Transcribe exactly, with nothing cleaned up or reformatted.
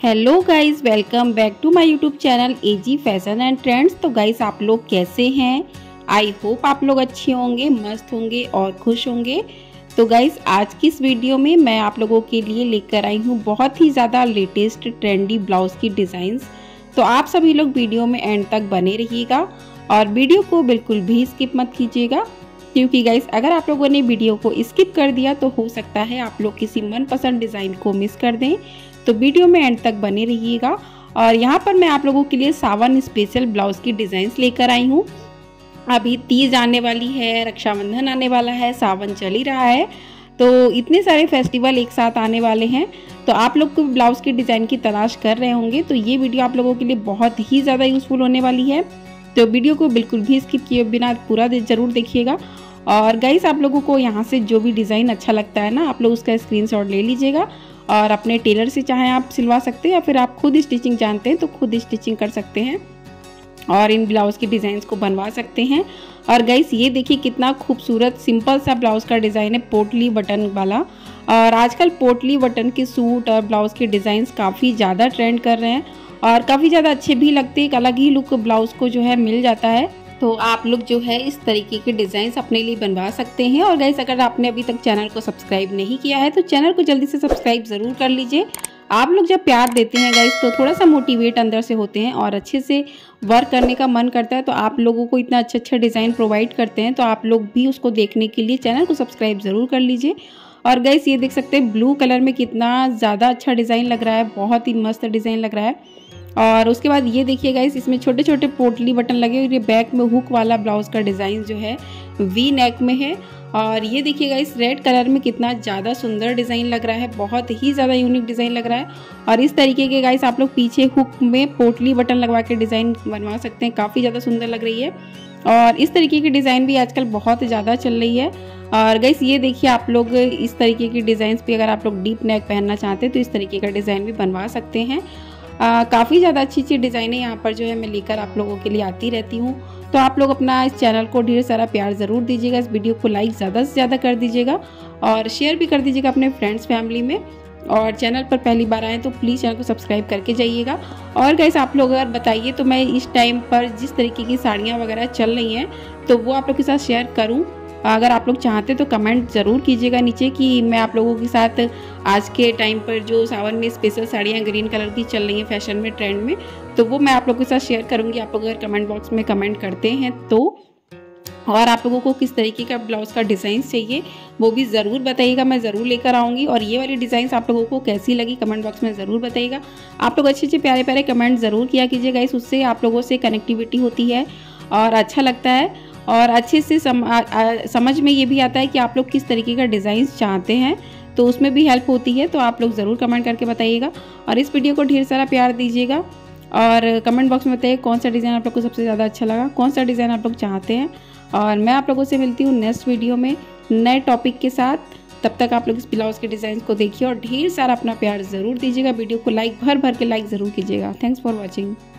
Hello guys, welcome back to my YouTube channel AG fashion and trends. तो guys आप लोग कैसे हैं? आई होप आप लोग अच्छे होंगे, मस्त होंगे और खुश होंगे। तो गाइस आज की इस वीडियो में मैं आप लोगों के लिए लेकर आई हूँ बहुत ही ज़्यादा लेटेस्ट ट्रेंडी ब्लाउज की डिज़ाइंस। तो आप सभी लोग वीडियो में एंड तक बने रहिएगा और वीडियो को बिल्कुल भी स्किप मत कीजिएगा, क्योंकि गाइस अगर आप लोगों ने वीडियो को स्किप कर दिया तो हो सकता है आप लोग किसी मनपसंद डिज़ाइन को मिस कर दें। तो वीडियो में एंड तक बने रहिएगा। और यहाँ पर मैं आप लोगों के लिए सावन स्पेशल ब्लाउज की डिज़ाइंस लेकर आई हूँ। अभी तीज आने वाली है, रक्षाबंधन आने वाला है, सावन चल ही रहा है, तो इतने सारे फेस्टिवल एक साथ आने वाले हैं। तो आप लोग को ब्लाउज की डिज़ाइन की तलाश कर रहे होंगे, तो ये वीडियो आप लोगों के लिए बहुत ही ज़्यादा यूज़फुल होने वाली है। तो वीडियो को बिल्कुल भी स्किप किए बिना पूरा ज़रूर देखिएगा। और गाइस आप लोगों को यहाँ से जो भी डिज़ाइन अच्छा लगता है ना, आप लोग उसका स्क्रीनशॉट ले लीजिएगा और अपने टेलर से चाहे आप सिलवा सकते हैं या फिर आप खुद स्टिचिंग जानते हैं तो खुद स्टिचिंग कर सकते हैं और इन ब्लाउज़ की डिज़ाइंस को बनवा सकते हैं। और गाइस ये देखिए कितना खूबसूरत सिंपल सा ब्लाउज़ का डिज़ाइन है, पोटली बटन वाला। और आजकल पोटली बटन के सूट और ब्लाउज़ के डिज़ाइंस काफ़ी ज़्यादा ट्रेंड कर रहे हैं और काफ़ी ज़्यादा अच्छे भी लगते हैं। एक अलग ही लुक ब्लाउज़ को जो है मिल जाता है। तो आप लोग जो है इस तरीके के डिज़ाइंस अपने लिए बनवा सकते हैं। और गाइस अगर आपने अभी तक चैनल को सब्सक्राइब नहीं किया है तो चैनल को जल्दी से सब्सक्राइब ज़रूर कर लीजिए। आप लोग जब प्यार देते हैं गाइस तो थोड़ा सा मोटिवेट अंदर से होते हैं और अच्छे से वर्क करने का मन करता है। तो आप लोगों को इतना अच्छा अच्छा डिज़ाइन प्रोवाइड करते हैं, तो आप लोग भी उसको देखने के लिए चैनल को सब्सक्राइब ज़रूर कर लीजिए। और गाइस ये देख सकते हैं ब्लू कलर में कितना ज़्यादा अच्छा डिज़ाइन लग रहा है, बहुत ही मस्त डिज़ाइन लग रहा है। और उसके बाद ये देखिए गाइस इसमें छोटे छोटे पोटली बटन लगे और ये बैक में हुक वाला ब्लाउज का डिज़ाइन जो है वी नेक में है। और ये देखिए गाइस रेड कलर में कितना ज़्यादा सुंदर डिज़ाइन लग रहा है, बहुत ही ज़्यादा यूनिक डिज़ाइन लग रहा है। और इस तरीके के गाइस आप लोग पीछे हुक में पोटली बटन लगवा के डिज़ाइन बनवा सकते हैं, काफ़ी ज़्यादा सुंदर लग रही है। और इस तरीके की डिज़ाइन भी आजकल बहुत ज़्यादा चल रही है। और गाइस ये देखिए आप लोग इस तरीके की डिज़ाइन भी अगर आप लोग डीप नेक पहनना चाहते हैं तो इस तरीके का डिज़ाइन भी बनवा सकते हैं। काफ़ी ज़्यादा अच्छी अच्छी डिज़ाइनें यहाँ पर जो है मैं लेकर आप लोगों के लिए आती रहती हूँ। तो आप लोग अपना इस चैनल को ढेर सारा प्यार ज़रूर दीजिएगा, इस वीडियो को लाइक ज़्यादा से ज़्यादा कर दीजिएगा और शेयर भी कर दीजिएगा अपने फ्रेंड्स फैमिली में। और चैनल पर पहली बार आएँ तो प्लीज़ चैनल को सब्सक्राइब करके जाइएगा। और गाइस आप लोग अगर बताइए तो मैं इस टाइम पर जिस तरीके की साड़ियाँ वगैरह चल रही हैं तो वो आप लोग के साथ शेयर करूँ। अगर आप लोग चाहते तो कमेंट ज़रूर कीजिएगा नीचे कि मैं आप लोगों के साथ आज के टाइम पर जो सावन में स्पेशल साड़ियाँ ग्रीन कलर की चल रही हैं फैशन में, ट्रेंड में, तो वो मैं आप लोगों के साथ शेयर करूँगी। आप लोग अगर कमेंट बॉक्स में कमेंट करते हैं तो। और आप लोगों को किस तरीके का ब्लाउज़ का डिज़ाइन चाहिए वो भी ज़रूर बताइएगा, मैं ज़रूर लेकर आऊँगी। और ये वाली डिज़ाइंस आप लोगों को कैसी लगी कमेंट बॉक्स में ज़रूर बताइएगा। आप लोग अच्छे अच्छे प्यारे प्यारे कमेंट ज़रूर किया कीजिएगा, इस उससे आप लोगों से कनेक्टिविटी होती है और अच्छा लगता है और अच्छे से सम, आ, आ, समझ में ये भी आता है कि आप लोग किस तरीके का डिज़ाइन चाहते हैं, तो उसमें भी हेल्प होती है। तो आप लोग ज़रूर कमेंट करके बताइएगा और इस वीडियो को ढेर सारा प्यार दीजिएगा और कमेंट बॉक्स में बताइए कौन सा डिज़ाइन आप लोग को सबसे ज़्यादा अच्छा लगा, कौन सा डिज़ाइन आप लोग चाहते हैं। और मैं आप लोगों से मिलती हूँ नेक्स्ट वीडियो में नए टॉपिक के साथ। तब तक आप लोग इस ब्लाउज़ के डिज़ाइन को देखिए और ढेर सारा अपना प्यार ज़रूर दीजिएगा। वीडियो को लाइक भर भर के लाइक ज़रूर कीजिएगा। Thanks for watching.